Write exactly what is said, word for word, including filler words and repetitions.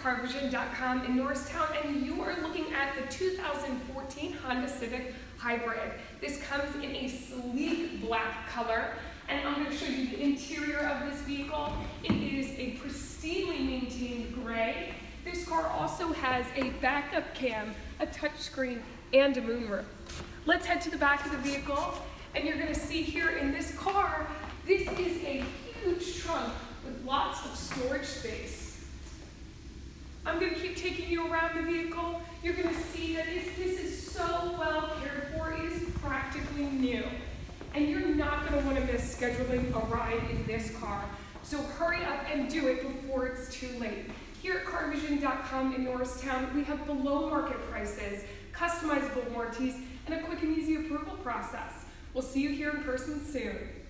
carvision dot com in Norristown, and you are looking at the two thousand fourteen Honda Civic Hybrid. This comes in a sleek black color, and I'm going to show you the interior of this vehicle. It is a pristinely maintained gray. This car also has a backup cam, a touchscreen, and a moonroof. Let's head to the back of the vehicle, and you're going to see here in this car, this is a huge trunk with lots of storage space. I'm going to keep taking you around the vehicle. You're going to see that this, this is so well cared for. It is practically new. And you're not going to want to miss scheduling a ride in this car. So hurry up and do it before it's too late. Here at carvision dot com in Norristown, we have below market prices, customizable warranties, and a quick and easy approval process. We'll see you here in person soon.